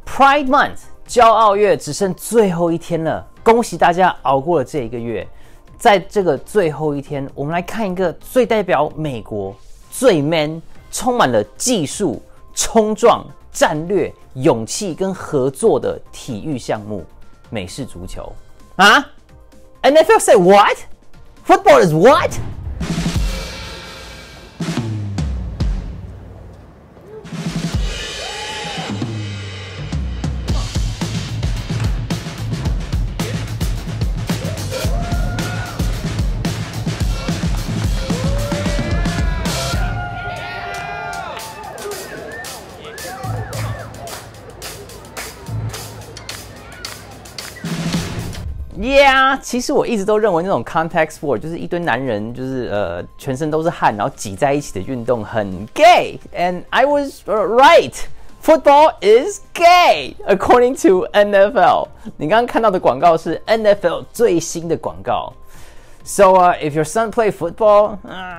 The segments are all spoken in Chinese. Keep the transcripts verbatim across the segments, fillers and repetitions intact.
Pride Month 骄傲月只剩最后一天了，恭喜大家熬过了这一个月。在这个最后一天，我们来看一个最代表美国、最 man、充满了技术、冲撞、战略、勇气跟合作的体育项目——美式足球啊 ！N F L say what? Football is what? Yeah， 其实我一直都认为那种 contact sport 就是一堆男人，就是呃全身都是汗，然后挤在一起的运动很 gay。And I was right. Football is gay, according to N F L. 你刚刚看到的广告是 N F L 最新的广告。So, uh, if your son play football,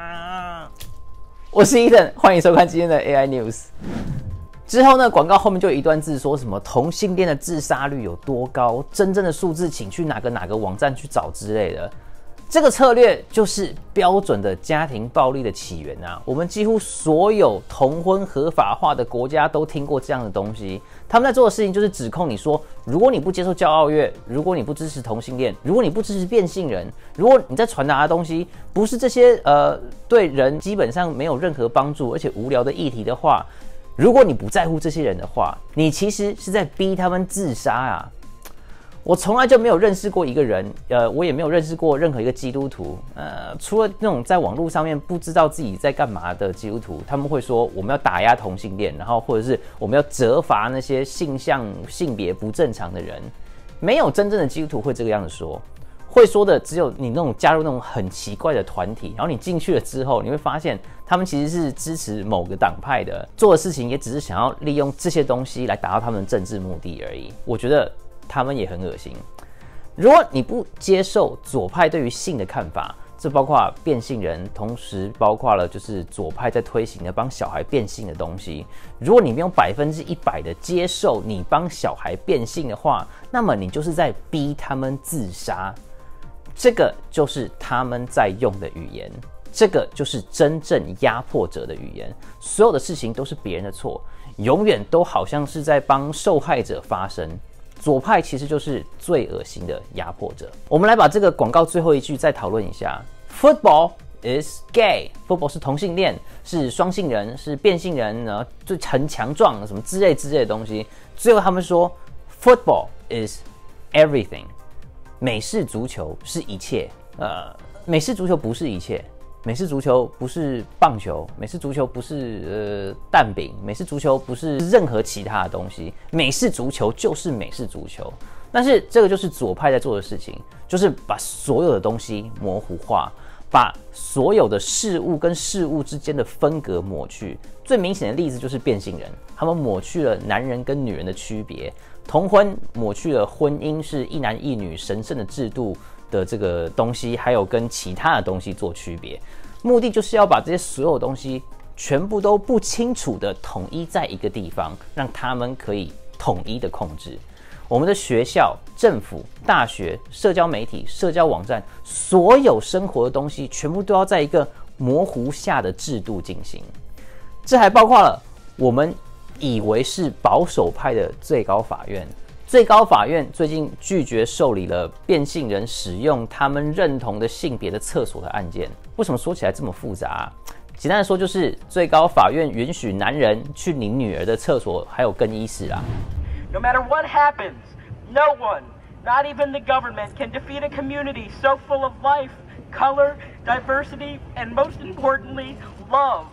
uh, 我是 Ethan， 欢迎收看今天的 A I News。之后呢，广告后面就有一段字说什么同性恋的自杀率有多高，真正的数字请去哪个哪个网站去找之类的。这个策略就是标准的家庭暴力的起源啊！我们几乎所有同婚合法化的国家都听过这样的东西。他们在做的事情就是指控你说，如果你不接受骄傲月，如果你不支持同性恋，如果你不支持变性人，如果你在传达的东西不是这些呃对人基本上没有任何帮助而且无聊的议题的话，如果你不在乎这些人的话，你其实是在逼他们自杀啊！我从来就没有认识过一个人，呃，我也没有认识过任何一个基督徒，呃，除了那种在网络上面不知道自己在干嘛的基督徒，他们会说我们要打压同性恋，然后或者是我们要责罚那些性向、性别不正常的人。没有真正的基督徒会这个样子说。会说的只有你那种加入那种很奇怪的团体，然后你进去了之后，你会发现他们其实是支持某个党派的，做的事情也只是想要利用这些东西来达到他们的政治目的而已。我觉得他们也很恶心。如果你不接受左派对于性的看法，这包括变性人，同时包括了就是左派在推行的帮小孩变性的东西。如果你没有百分之一百的接受你帮小孩变性的话，那么你就是在逼他们自杀。这个就是他们在用的语言，这个就是真正压迫者的语言。所有的事情都是别人的错，永远都好像是在帮受害者发声。左派其实就是最恶心的压迫者。我们来把这个广告最后一句再讨论一下 ：Football is gay. Football 是同性恋，是双性人，是变性人，然后就很强壮，什么之类之类的东西。最后他们说 ，Football is everything. 美式足球是一切，呃，美式足球不是一切，美式足球不是棒球，美式足球不是呃蛋饼，美式足球不是任何其他的东西，美式足球就是美式足球。但是这个就是左派在做的事情，就是把所有的东西模糊化，把所有的事物跟事物之间的分隔抹去。最明显的例子就是变性人，他们抹去了男人跟女人的区别。同婚抹去了婚姻是一男一女神圣的制度的这个东西，还有跟其他的东西做区别，目的就是要把这些所有东西全部都不清楚的统一在一个地方，让他们可以统一的控制。我们的学校、政府、大学、社交媒体、社交网站，所有生活的东西全部都要在一个模糊下的制度进行。这还包括了我们以为是保守派的最高法院。最高法院最近拒绝受理了变性人使用他们认同的性别的厕所的案件。为什么说起来这么复杂啊？简单的说，就是最高法院允许男人去你女儿的厕所还有更衣室啊。 No matter what happens, no one, not even the government, can defeat a community so full of life, color, diversity, and most importantly, love.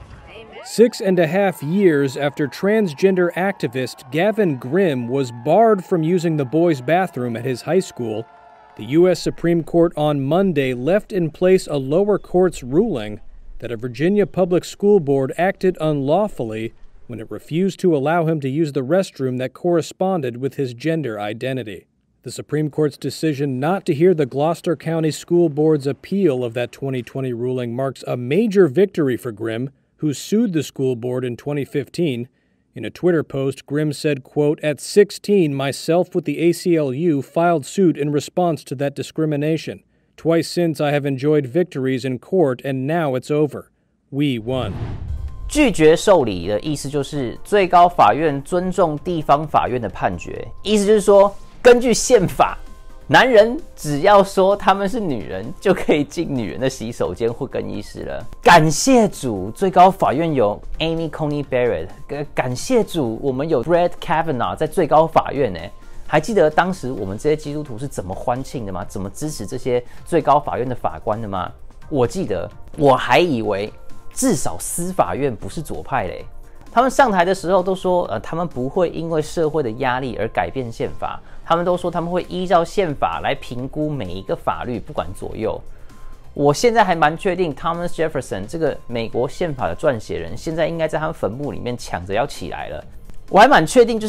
Six and a half years after transgender activist Gavin Grimm was barred from using the boys' bathroom at his high school, the U S Supreme Court on Monday left in place a lower court's ruling that a Virginia public school board acted unlawfully when it refused to allow him to use the restroom that corresponded with his gender identity. The Supreme Court's decision not to hear the Gloucester County School Board's appeal of that twenty twenty ruling marks a major victory for Grimm, who sued the school board in twenty fifteen In a Twitter post, Grimm said, quote, "At sixteen, myself with the A C L U filed suit in response to that discrimination. Twice since I have enjoyed victories in court, and now it's over. We won." 拒绝受理的意思就是最高法院尊重地方法院的判决，意思就是说，根据宪法，男人只要说他们是女人，就可以进女人的洗手间或更衣室了。感谢主，最高法院有 Amy Coney Barrett， 感谢主，我们有 Brett Kavanaugh 在最高法院呢。还记得当时我们这些基督徒是怎么欢庆的吗？怎么支持这些最高法院的法官的吗？我记得，我还以为至少司法院不是左派嘞。他们上台的时候都说，呃，他们不会因为社会的压力而改变宪法。他们都说他们会依照宪法来评估每一个法律，不管左右。我现在还蛮确定 ，Thomas Jefferson 这个美国宪法的撰写人，现在应该在他们坟墓里面抢着要起来了。我还蛮确定，就是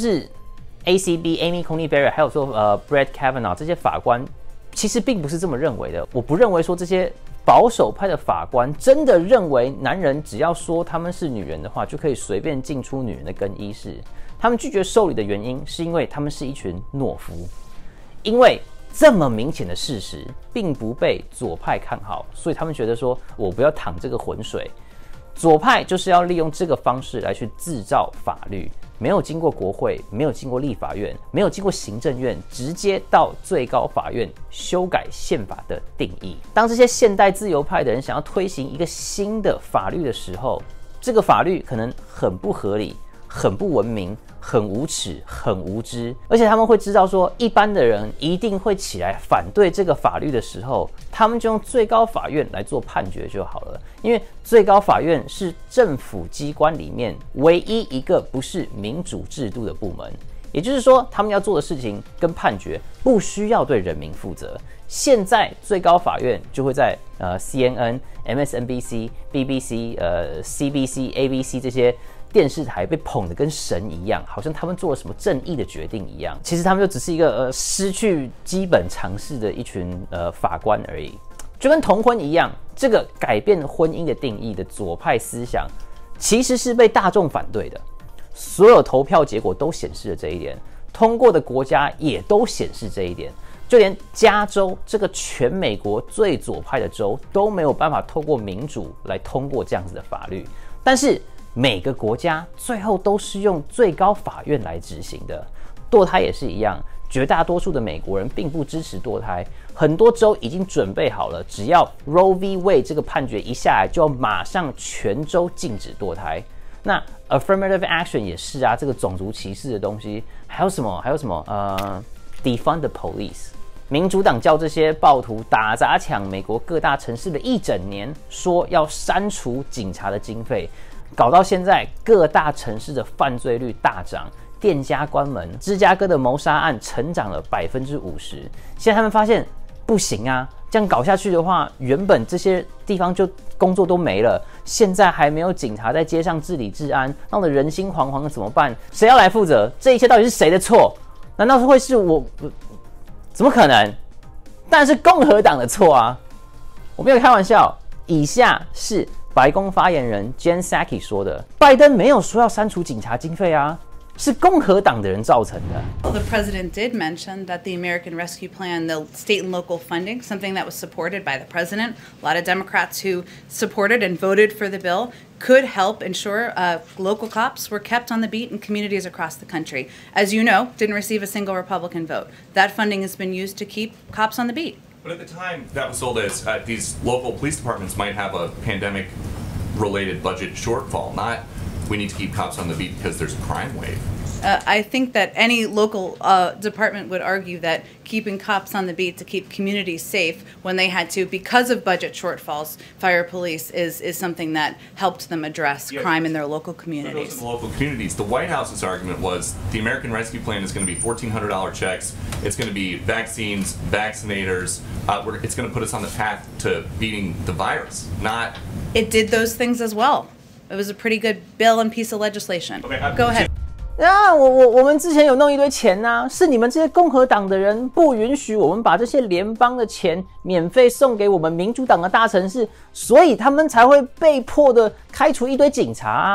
A C B、Amy Coney Barrett 还有说呃 Brett Kavanaugh 这些法官，其实并不是这么认为的。我不认为说这些保守派的法官真的认为男人只要说他们是女人的话，就可以随便进出女人的更衣室。他们拒绝受理的原因是因为他们是一群懦夫，因为这么明显的事实并不被左派看好，所以他们觉得说我不要淌这个浑水。左派就是要利用这个方式来去制造法律，没有经过国会，没有经过立法院，没有经过行政院，直接到最高法院修改宪法的定义。当这些现代自由派的人想要推行一个新的法律的时候，这个法律可能很不合理，很不文明，很无耻，很无知，而且他们会知道说，一般的人一定会起来反对这个法律的时候，他们就用最高法院来做判决就好了。因为最高法院是政府机关里面唯一一个不是民主制度的部门，也就是说，他们要做的事情跟判决不需要对人民负责。现在最高法院就会在呃 C N N、M S N B C、B B C、呃 C B C、A B C 这些电视台被捧得跟神一样，好像他们做了什么正义的决定一样。其实他们就只是一个呃失去基本常识的一群呃法官而已，就跟同婚一样。这个改变婚姻的定义的左派思想，其实是被大众反对的。所有投票结果都显示了这一点，通过的国家也都显示这一点。就连加州这个全美国最左派的州都没有办法透过民主来通过这样子的法律，但是每个国家最后都是用最高法院来执行的。堕胎也是一样，绝大多数的美国人并不支持堕胎，很多州已经准备好了，只要 Roe v. Wade 这个判决一下来，就要马上全州禁止堕胎。那 affirmative action 也是啊，这个种族歧视的东西，还有什么？还有什么？呃 ，defund the police。民主党叫这些暴徒打砸抢美国各大城市的一整年，说要删除警察的经费。搞到现在，各大城市的犯罪率大涨，店家关门，芝加哥的谋杀案成长了百分之五十。现在他们发现不行啊，这样搞下去的话，原本这些地方就工作都没了，现在还没有警察在街上治理治安，闹得人心惶惶的怎么办？谁要来负责？这一切到底是谁的错？难道是会是我？怎么可能？当然是共和党的错啊！我没有开玩笑。以下是白宫发言人 Jen Psaki 说的：拜登没有说要删除警察经费啊，是共和党的人造成的。 Well, the president did mention that the American Rescue Plan, the state and local funding, something that was supported by the president, a lot of Democrats who supported and voted for the bill, could help ensure uh, local cops were kept on the beat in communities across the country. As you know, didn't receive a single Republican vote. That funding has been used to keep cops on the beat. But at the time, that was sold as uh, these local police departments might have a pandemic-related budget shortfall, not we need to keep cops on the beat because there's a crime wave. Uh, I think that any local uh, department would argue that keeping cops on the beat to keep communities safe when they had to, because of budget shortfalls, fire police is, is something that helped them address yeah. crime in their local communities. In the local communities. The White House's argument was the American Rescue Plan is going to be fourteen hundred dollars checks. It's going to be vaccines, vaccinators. Uh, we're, it's going to put us on the path to beating the virus, not... It did those things as well. It was a pretty good bill and piece of legislation. Okay, uh, Go ahead. 啊，我我我们之前有弄一堆钱呐、啊，是你们这些共和党的人不允许我们把这些联邦的钱免费送给我们民主党的大城市，所以他们才会被迫的开除一堆警察啊。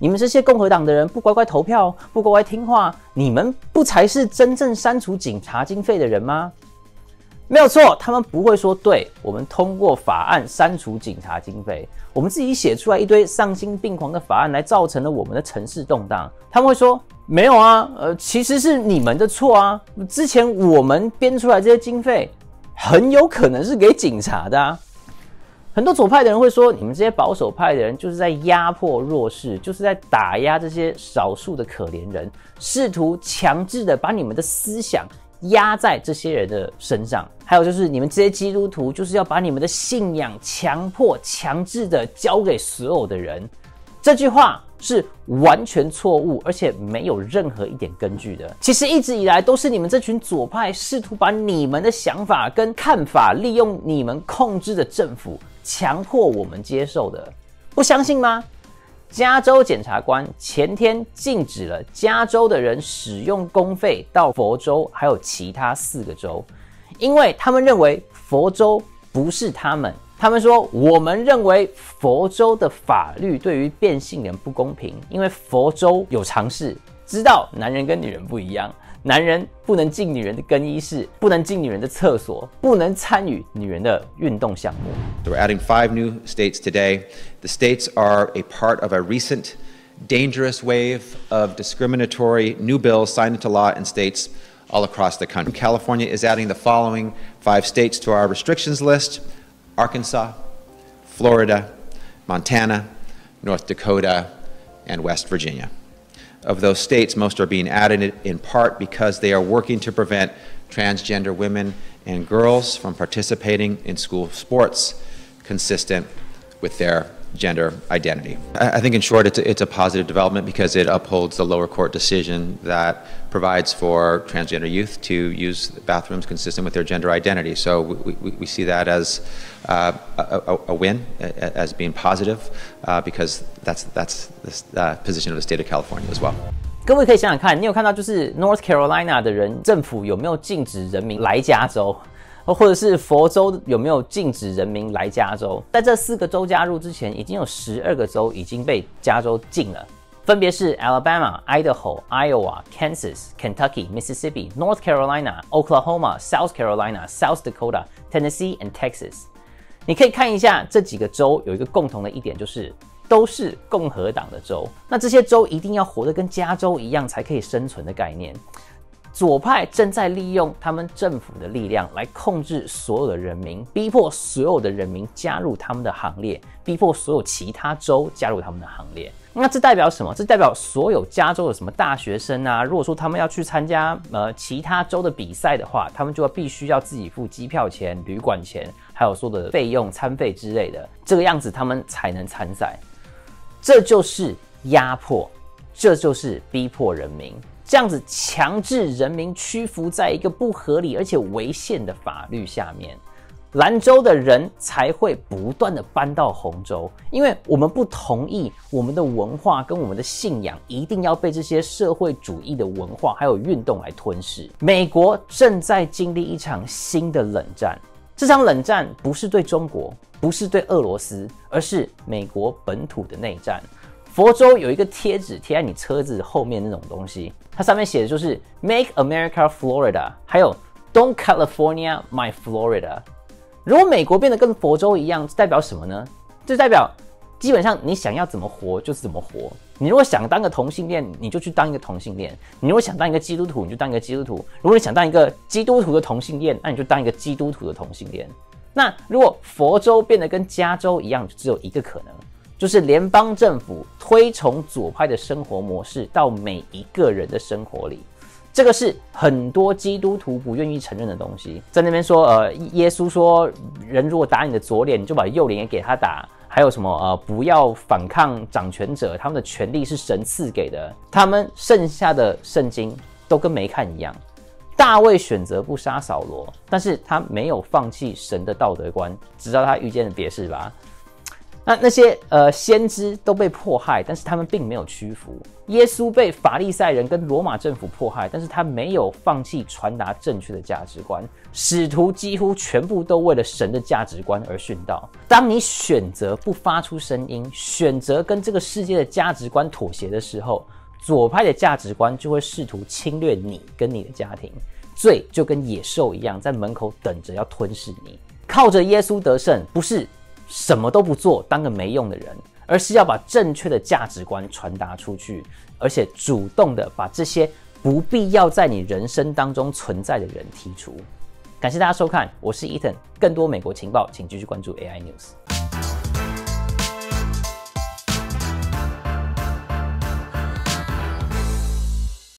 你们这些共和党的人不乖乖投票，不乖乖听话，你们不才是真正删除警察经费的人吗？没有错，他们不会说对，我们通过法案删除警察经费，我们自己写出来一堆丧心病狂的法案来造成了我们的城市动荡。他们会说没有啊，呃，其实是你们的错啊，之前我们编出来这些经费很有可能是给警察的啊。很多左派的人会说，你们这些保守派的人就是在压迫弱势，就是在打压这些少数的可怜人，试图强制的把你们的思想压在这些人的身上。还有就是你们这些基督徒就是要把你们的信仰强迫强制的交给所有的人。这句话是完全错误，而且没有任何一点根据的。其实一直以来都是你们这群左派试图把你们的想法跟看法利用你们控制的政府强迫我们接受的。不相信吗？加州检察官前天禁止了加州的人使用公费到佛州还有其他四个州，因为他们认为佛州不是他们。他们说，我们认为佛州的法律对于变性人不公平，因为佛州有尝试知道男人跟女人不一样，男人不能进女人的更衣室，不能进女人的厕所，不能参与女人的运动项目。 We're adding five new states today. The states are a part of a recent dangerous wave of discriminatory new bills signed into law in states all across the country. California is adding the following five states to our restrictions list: Arkansas, Florida, Montana, North Dakota, and West Virginia. Of those states, most are being added in part because they are working to prevent transgender women and girls from participating in school sports consistent with their gender identity. I think in short, it's a, it's a positive development because it upholds the lower court decision that provides for transgender youth to use bathrooms consistent with their gender identity. So we, we, we see that as uh, a, a win, as being positive, uh, because that's, that's the uh, position of the state of California as well. 各位可以想想看，你有看到就是 North Carolina 的人政府有没有禁止人民来加州？或者是佛州有没有禁止人民来加州？在这四个州加入之前，已经有十二个州已经被加州禁了，分别是 Alabama、Idaho、Iowa、Kansas、Kentucky、Mississippi、North Carolina、Oklahoma、South Carolina、South Dakota、Tennessee and Texas。你可以看一下这几个州有一个共同的一点，就是都是共和党的州。那这些州一定要活得跟加州一样才可以生存的概念。左派正在利用他们政府的力量来控制所有的人民，逼迫所有的人民加入他们的行列，逼迫所有其他州加入他们的行列。那这代表什么？这代表所有加州的什么大学生啊，如果说他们要去参加呃其他州的比赛的话，他们就要必须要自己付机票钱、旅馆钱，还有所有的费用、餐费之类的，这个样子他们才能参赛。这就是压迫，这就是逼迫人民。这样子强制人民屈服在一个不合理而且违宪的法律下面，蓝州的人才会不断的搬到红州，因为我们不同意我们的文化跟我们的信仰一定要被这些社会主义的文化还有运动来吞噬。美国正在经历一场新的冷战，这场冷战不是对中国，不是对俄罗斯，而是美国本土的内战。佛州有一个贴纸贴在你车子后面那种东西，它上面写的就是 Make America Florida， 还有 Don't California My Florida。 如果美国变得跟佛州一样，这代表什么呢？这代表基本上你想要怎么活就是怎么活。你如果想当个同性恋，你就去当一个同性恋；你如果想当一个基督徒，你就当一个基督徒；如果你想当一个基督徒的同性恋，那你就当一个基督徒的同性恋。那如果佛州变得跟加州一样，就只有一个可能，就是联邦政府推崇左派的生活模式到每一个人的生活里。这个是很多基督徒不愿意承认的东西。在那边说，呃，耶稣说，人如果打你的左脸，你就把右脸也给他打。还有什么呃，不要反抗掌权者，他们的权力是神赐给的。他们剩下的圣经都跟没看一样。大卫选择不杀扫罗，但是他没有放弃神的道德观，直到他遇见了别是巴。 那那些呃先知都被迫害，但是他们并没有屈服。耶稣被法利赛人跟罗马政府迫害，但是他没有放弃传达正确的价值观。使徒几乎全部都为了神的价值观而殉道。当你选择不发出声音，选择跟这个世界的价值观妥协的时候，左派的价值观就会试图侵略你跟你的家庭，罪就跟野兽一样在门口等着要吞噬你。靠着耶稣得胜，不是什么都不做，当个没用的人，而是要把正确的价值观传达出去，而且主动的把这些不必要在你人生当中存在的人剔除。感谢大家收看，我是 Ethan， 更多美国情报，请继续关注 A I News。